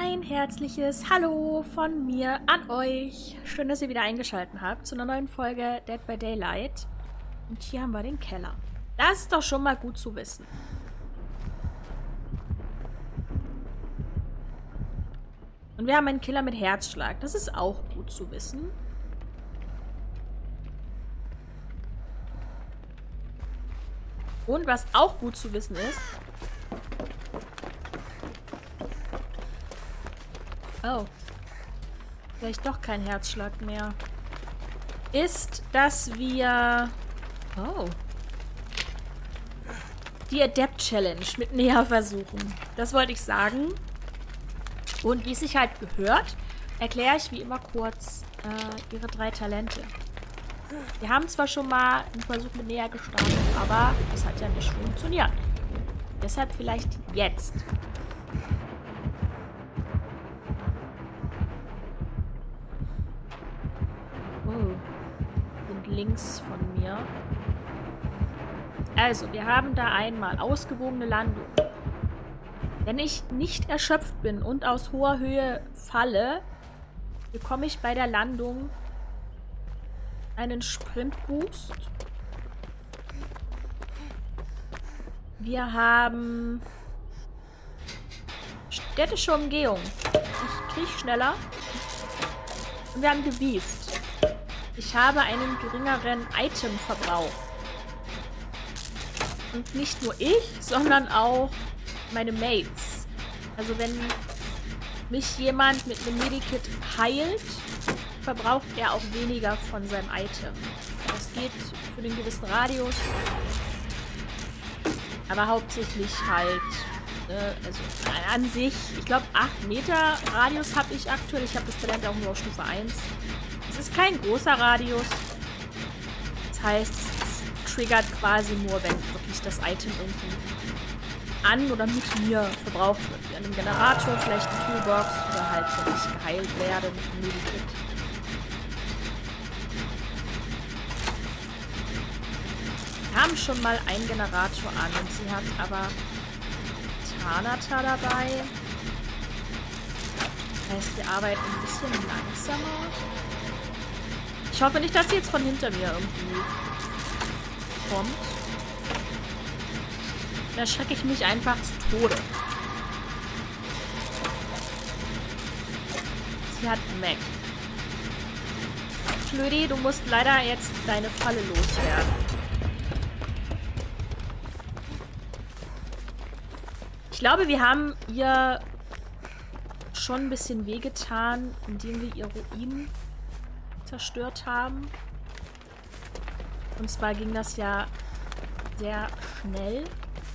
Ein herzliches Hallo von mir an euch. Schön, dass ihr wieder eingeschaltet habt zu einer neuen Folge Dead by Daylight. Und hier haben wir den Keller. Das ist doch schon mal gut zu wissen. Und wir haben einen Killer mit Herzschlag. Das ist auch gut zu wissen. Und was auch gut zu wissen ist... Oh. Vielleicht doch kein Herzschlag mehr. Ist, dass wir... Oh. Die Adept Challenge mit näher versuchen. Das wollte ich sagen. Und wie es sich halt gehört, erkläre ich wie immer kurz ihre 3 Talente. Wir haben zwar schon mal einen Versuch mit näher gestartet, aber das hat ja nicht funktioniert. Deshalb vielleicht jetzt. Links von mir. Also, wir haben da einmal ausgewogene Landung. Wenn ich nicht erschöpft bin und aus hoher Höhe falle, bekomme ich bei der Landung einen Sprintboost. Wir haben städtische Umgehung. Ich kriege schneller. Und wir haben gewieft. Ich habe einen geringeren Itemverbrauch. Und nicht nur ich, sondern auch meine Mates. Also wenn mich jemand mit einem Medikit heilt, verbraucht er auch weniger von seinem Item. Das geht für den gewissen Radius. Aber hauptsächlich halt, also an sich, ich glaube 8 Meter Radius habe ich aktuell. Ich habe das Talent auch nur auf Stufe 1. Es ist kein großer Radius. Das heißt, es triggert quasi nur, wenn wirklich das Item irgendwie an oder mit mir verbraucht wird. Wie an einem Generator, vielleicht eine Toolbox oder halt, wenn ich geheilt werde mit einem Medikit. Wir haben schon mal einen Generator an und sie hat aber Tanata dabei. Das heißt, wir arbeiten ein bisschen langsamer. Ich hoffe nicht, dass sie jetzt von hinter mir irgendwie kommt. Da erschrecke ich mich einfach zu Tode. Sie hat Mac. Flödi, du musst leider jetzt deine Falle loswerden. Ich glaube, wir haben ihr schon ein bisschen wehgetan, indem wir ihr Ruinen zerstört haben. Und zwar ging das ja sehr schnell.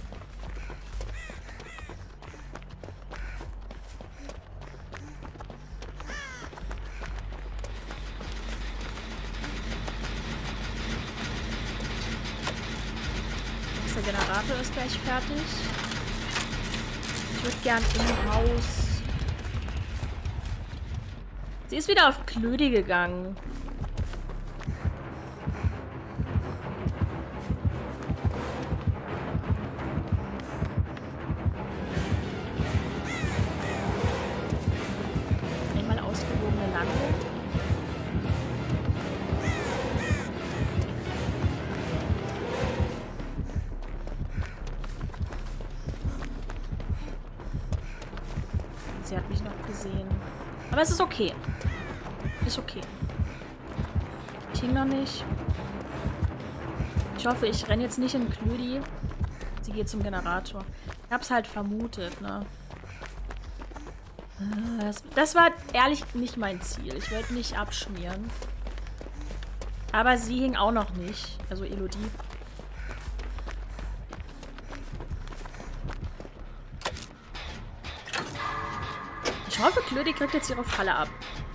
Der Generator ist gleich fertig. Ich würde gern im Haus... Sie ist wieder auf Klödi gegangen. Einmal ausgewogene Landung. Sie hat mich noch gesehen. Aber es ist okay. Ist okay. Ich hing noch nicht. Ich hoffe, ich renne jetzt nicht in Klödi. Sie geht zum Generator. Ich hab's halt vermutet, ne? Das war ehrlich nicht mein Ziel. Ich wollte nicht abschmieren. Aber sie hing auch noch nicht. Also Elodie. Ich hoffe, Klödi kriegt jetzt ihre Falle ab.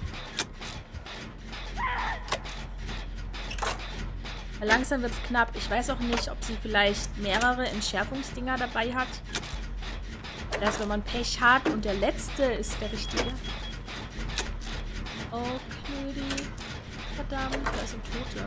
Langsam wird es knapp. Ich weiß auch nicht, ob sie vielleicht mehrere Entschärfungsdinger dabei hat. Das, wenn man Pech hat und der letzte ist der richtige. Oh, Klödi. Verdammt, da ist ein Totem.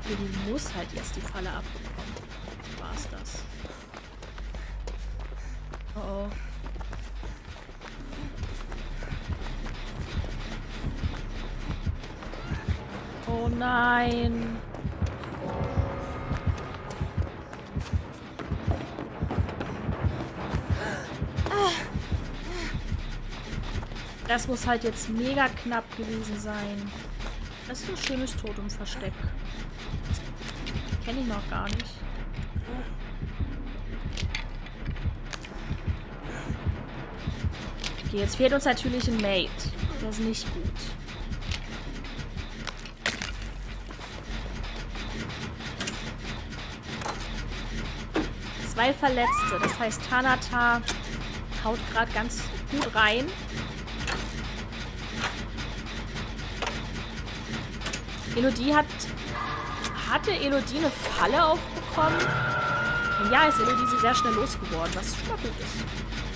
Die muss halt jetzt die Falle abbekommen. So war's das. Oh oh. Oh nein. Das muss halt jetzt mega knapp gewesen sein. Das ist ein schönes Totemversteck. Kenne ich noch gar nicht. Okay, jetzt fehlt uns natürlich ein Mate. Das ist nicht gut. Zwei Verletzte. Das heißt, Tanata haut gerade ganz gut rein. Hatte Elodie eine Falle aufbekommen? Ja, ist Elodie sie sehr schnell losgeworden, was schon mal gut ist.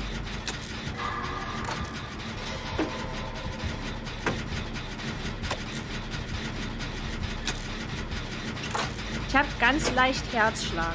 Ich habe ganz leicht Herzschlag.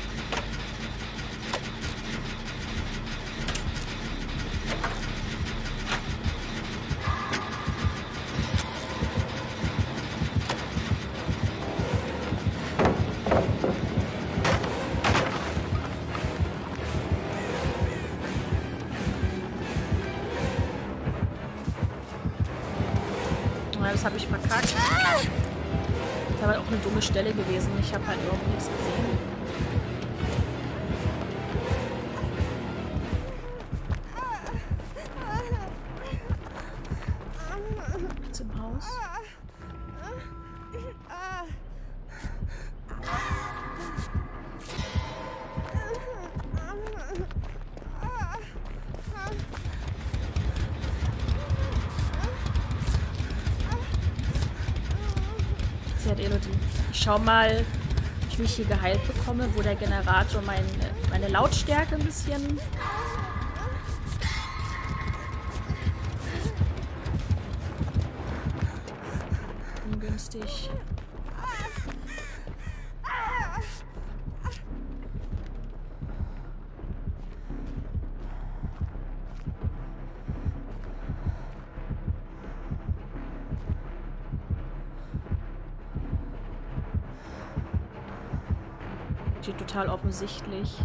Das habe ich verkackt. Das war halt auch eine dumme Stelle gewesen. Ich habe halt überhaupt nichts gesehen. Zum Haus. Elodie. Ich schau mal, ob ich mich hier geheilt bekomme, wo der Generator meine Lautstärke ein bisschen ungünstig. Total offensichtlich.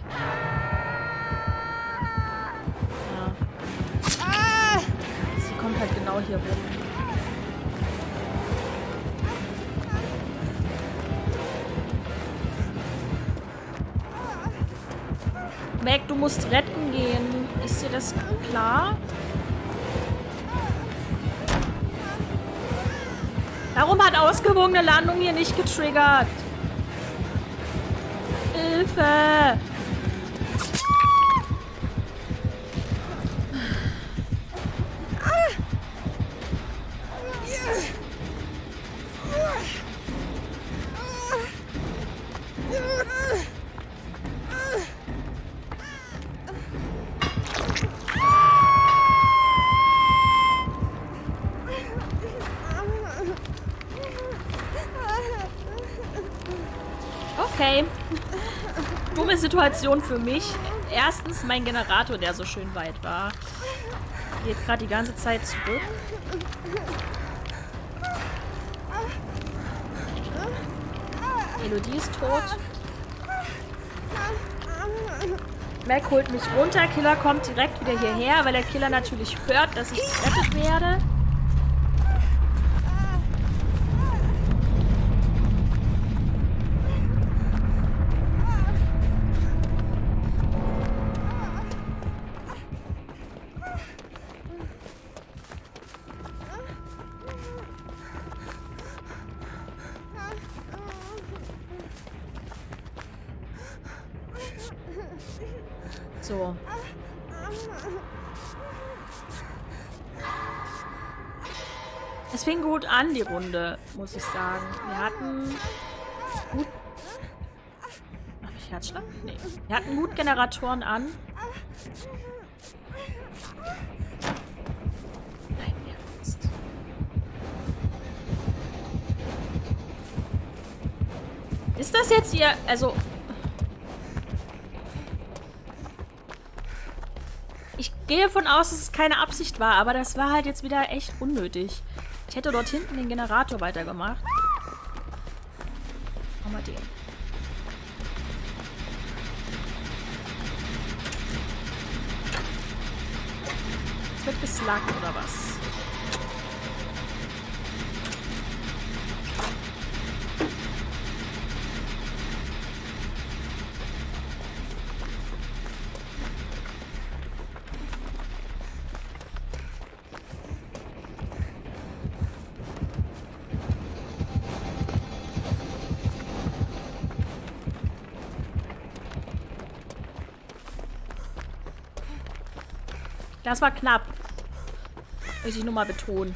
Ja. Sie kommt halt genau hier rum. Meg, du musst retten gehen. Ist dir das klar? Warum hat ausgewogene Landung hier nicht getriggert? Hilfe! Okay. Dumme Situation für mich. Erstens, mein Generator, der so schön weit war, geht gerade die ganze Zeit zurück. Elodie ist tot. Mac holt mich runter. Killer kommt direkt wieder hierher, weil der Killer natürlich hört, dass ich gerettet werde. So. Es fing gut an, die Runde, muss ich sagen. Wir hatten gut... Hab ich Herzschlag? Nee. Wir hatten gut Generatoren an. Nein, ernst. Ist das jetzt hier... Also... Ich gehe davon aus, dass es keine Absicht war, aber das war halt jetzt wieder echt unnötig. Ich hätte dort hinten den Generator weitergemacht. Machen wir den. Es wird geslackt, oder was? Das war knapp. Möchte ich nur mal betonen.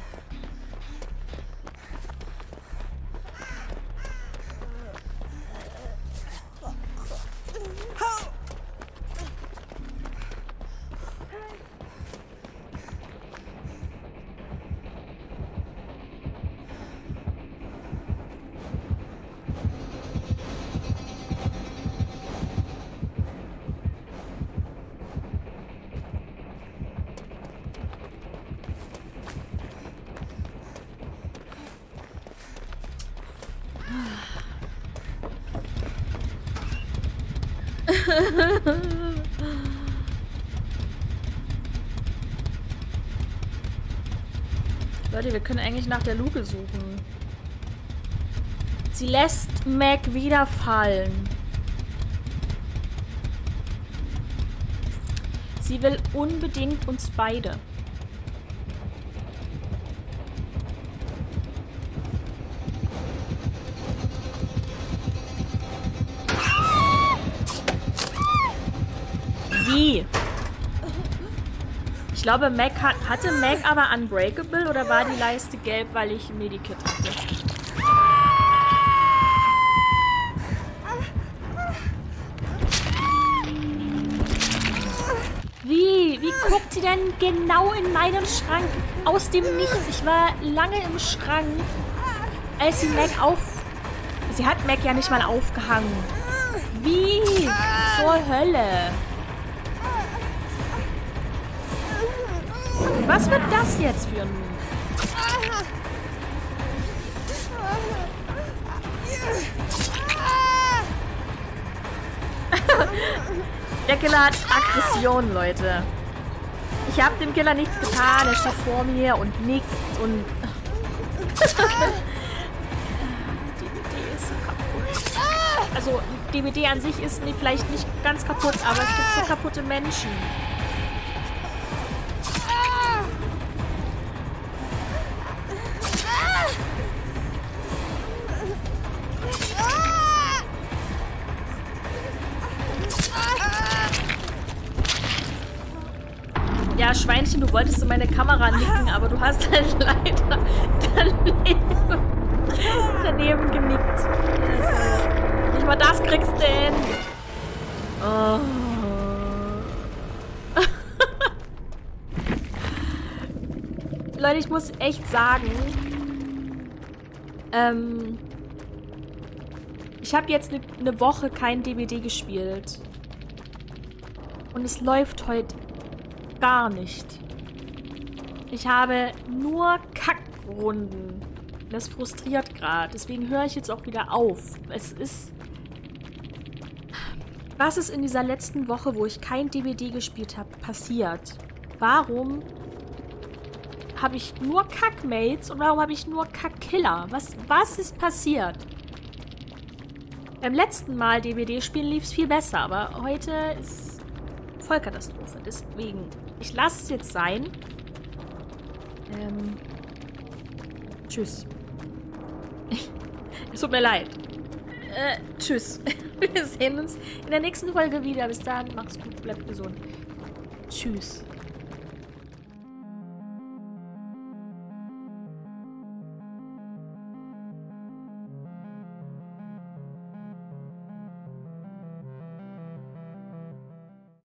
Leute, wir können eigentlich nach der Luke suchen. Sie lässt Meg wieder fallen. Sie will unbedingt uns beide. Wie? Ich glaube, Meg hatte Meg aber Unbreakable oder war die Leiste gelb, weil ich ein Medikit hatte? Wie? Wie guckt sie denn genau in meinen Schrank aus dem Nichts? Ich war lange im Schrank, als sie Meg Sie hat Meg ja nicht mal aufgehangen. Wie? Zur Hölle? Was wird das jetzt für ein... Der Killer hat Aggression, Leute. Ich habe dem Killer nichts getan. Er steht vor mir und nickt und... DBD ist so kaputt. Also, DBD an sich ist vielleicht nicht ganz kaputt, aber es gibt so kaputte Menschen. Ja, Schweinchen, du wolltest in meine Kamera nicken, aber du hast halt leider daneben genickt. Also, nicht mal das kriegst du hin. Oh. Leute, ich muss echt sagen, ich habe jetzt eine Woche kein DBD gespielt. Und es läuft heute gar nicht. Ich habe nur Kackrunden. Das frustriert gerade. Deswegen höre ich jetzt auch wieder auf. Es ist... Was ist in dieser letzten Woche, wo ich kein DBD gespielt habe, passiert? Warum habe ich nur Kackmates und warum habe ich nur Kackkiller? Was ist passiert? Beim letzten Mal DBD spielen lief es viel besser, aber heute ist Vollkatastrophe. Deswegen, ich lasse es jetzt sein. Tschüss. Es tut mir leid. Tschüss. Wir sehen uns in der nächsten Folge wieder. Bis dahin, macht's gut, bleibt gesund. Tschüss.